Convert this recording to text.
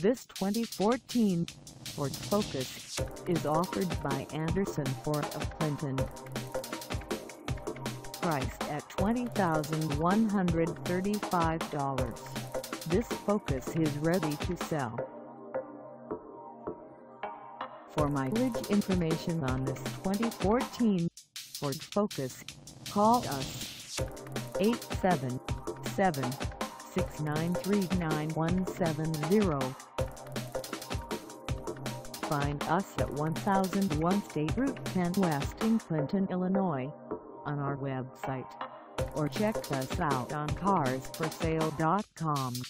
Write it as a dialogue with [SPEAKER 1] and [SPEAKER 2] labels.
[SPEAKER 1] This 2014 Ford Focus is offered by Anderson Ford of Clinton. Priced at $20,135, this Focus is ready to sell. For mileage information on this 2014 Ford Focus, call us 877-693-9170. Find us at 1001 State Route 10 West in Clinton, Illinois, on our website, or check us out on carsforsale.com.